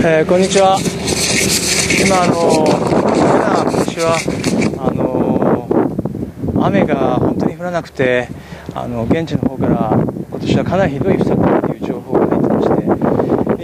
こんにちは。今今年は雨が本当に降らなくて、現地の方から今年はかなりひどい不作だという情報が入ってまして、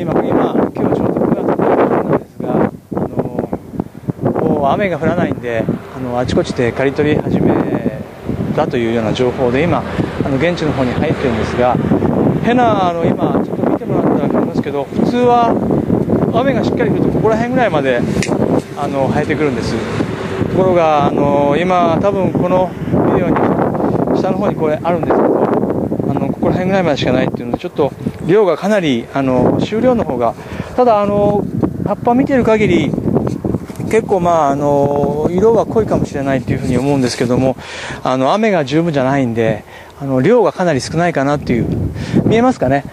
今日はちょうど9月なんですが、もう雨が降らないんで、あちこちで刈り取り始めだというような情報で、今現地の方に入ってるんですが、ヘナ今ちょっと見てもらったら分かりますけど、普通は雨がしっかり降るとここら辺ぐらいまで生えてくるんです。ところが今多分このビデオに下の方にこれあるんですけど、ここら辺ぐらいまでしかないっていうので、ちょっと量がかなり収量の方が、ただ葉っぱ見てる限り結構色は濃いかもしれないっていうふうに思うんですけども、雨が十分じゃないんで量がかなり少ないかなっていう、見えますかね。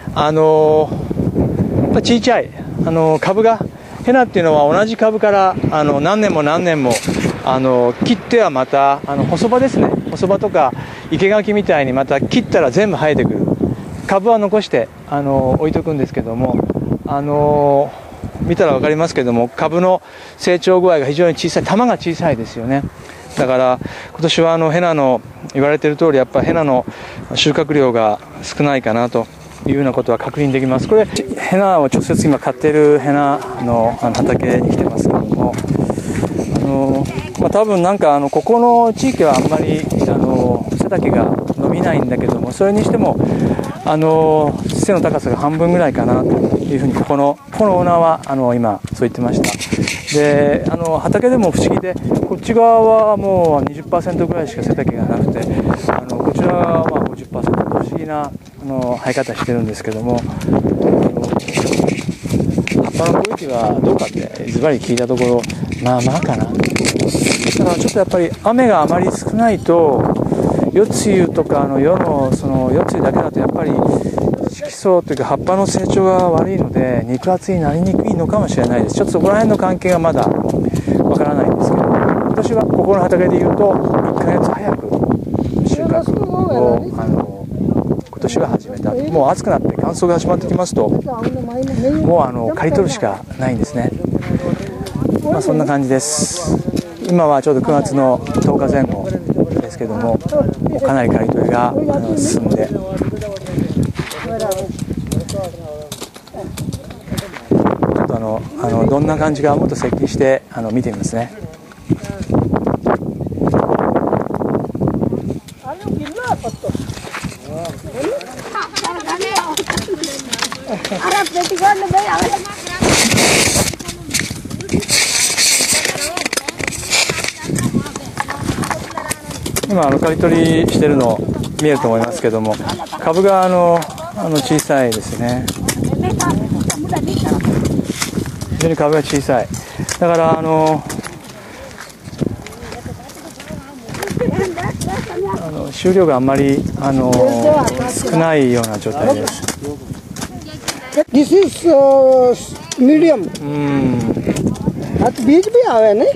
小さい株が、ヘナっていうのは同じ株から何年も何年も切ってはまた細葉ですね、細葉とか生垣みたいにまた切ったら全部生えてくる。株は残して置いとくんですけども、見たら分かりますけども、株の成長具合が非常に小さい、玉が小さいですよね。だから今年はヘナの言われている通り、やっぱヘナの収穫量が少ないかなというようなことは確認できます。これヘナを直接今買っているヘナの畑に来てますけども、多分ここの地域はあんまり背丈が伸びないんだけども、それにしても背の高さが半分ぐらいかなというふうにここのオーナーは今そう言ってました。で畑でも不思議で、こっち側はもう 20% ぐらいしか背丈がなくて、こちらは50%と不思議な生え方してるんですけども、葉っぱのクオリティはどうかってズバリ聞いたところ、まあまあかな。だからちょっとやっぱり雨があまり少ないと、夜露とか夜の夜露だけだとやっぱり色素というか葉っぱの成長が悪いので肉厚になりにくいのかもしれないです。ちょっとそこら辺の関係がまだわからないんですけど、今年はここの畑でいうと1ヶ月早く収穫を今年は始めた。もう暑くなって乾燥が始まってきますと、もう刈り取るしかないんですね。そんな感じです。今はちょうど9月の10日前後ですけども、もうかなり刈り取りが進んで、ちょっとどんな感じかもっと接近して見てみますね。今刈り取りしてるの見えると思いますけども、株が小さいですね。非常に株が小さい。だから収量があんまり少ないような状態です。 This is medium. बीज भी आवे नहीं?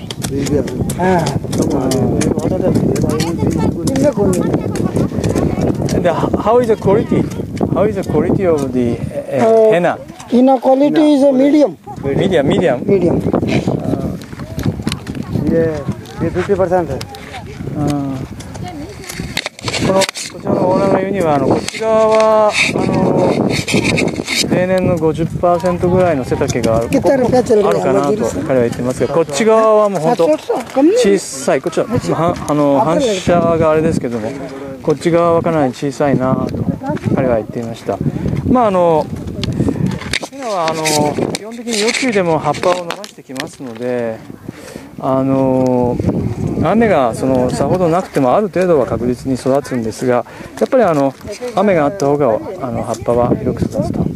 How is the quality? How is the quality of the henna? Henna quality is a medium. Medium. ये 50% है。 こちらのオーナーが言うにはこっち側は例年の 50% ぐらいの背丈があるかなと彼は言ってますが、こっち側はもう本当小さい。こっちは反射があれですけども、こっち側はかなり小さいなと彼は言っていました。ヘナは基本的に夜露でも葉っぱを伸ばしてきますので、雨がさほどなくてもある程度は確実に育つんですが、やっぱり雨があった方が葉っぱは広く育つと。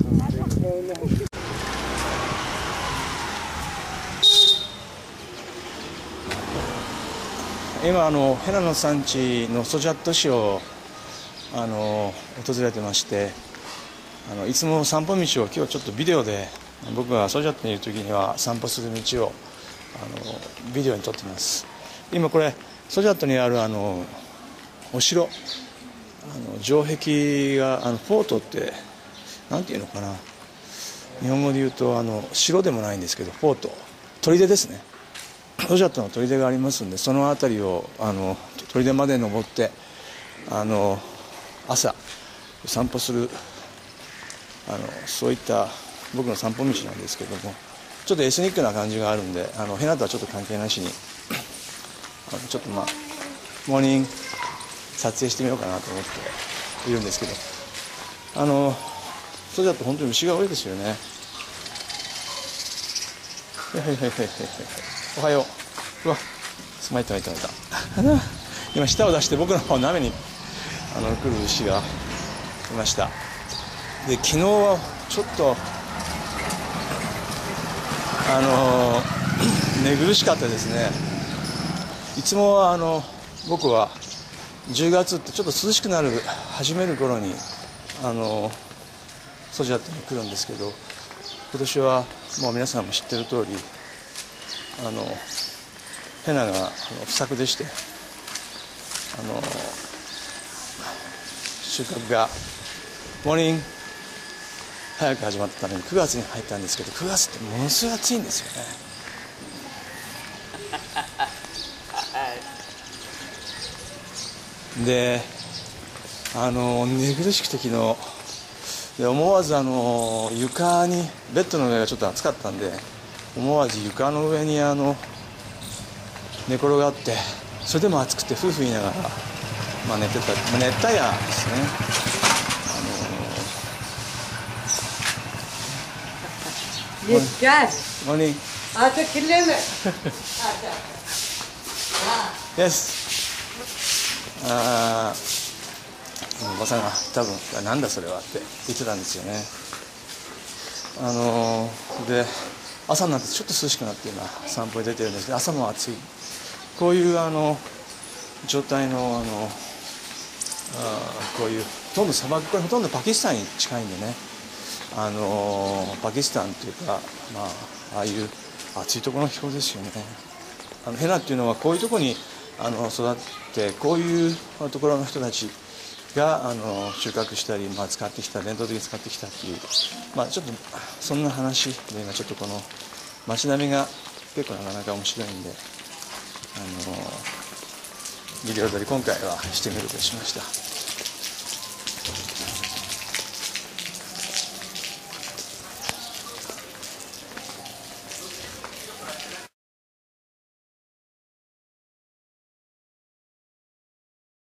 今ヘナの産地のソジャット市を訪れてまして、いつも散歩道を今日ちょっとビデオで、僕がソジャットにいる時には散歩する道をビデオに撮っています。今これソジャットにあるお城、城壁がフォートってなんていうのかな、 日本語で言うと城でもないんですけどフォート、砦ですね。ロジャットの砦がありますんで、その辺りを砦まで登って朝散歩するそういった僕の散歩道なんですけども、ちょっとエスニックな感じがあるんでヘナとはちょっと関係なしにちょっとモーニング撮影してみようかなと思っているんですけど、それだと本当に牛が多いですよね。おはよう。うわ、参った今舌を出して僕の方を舐めに来る牛がいました。で昨日はちょっと寝苦しかったですね。いつもは僕は10月ってちょっと涼しくなる始める頃にソジャットに来るんですけど、今年はもう皆さんも知ってる通りヘナが不作でして収穫がモーニング早く始まったために9月に入ったんですけど、9月ってものすごい暑いんですよね。で寝苦しくて昨日で思わず床にベッドの上がちょっと暑かったんで思わず床の上に寝転がって、それでも暑くて夫婦言いながら、寝てた熱帯夜ですね。Morning. Yes. おばさんが多分なんだそれはって言ってたんですよね。で朝になってちょっと涼しくなって今散歩に出てるんですけど、朝も暑い。こういう状態のこういうほとんど砂漠、これほとんどパキスタンに近いんでね、パキスタンっていうかああいう暑いところの気候ですよね。ヘナっていうのはこういうところに育ってこういうところの人たちが収穫したり、使ってきた伝統的に使ってきたっていう、ちょっとそんな話で今ちょっとこの街並みが結構なかなか面白いんでビデオ撮り今回はしてみることにしました。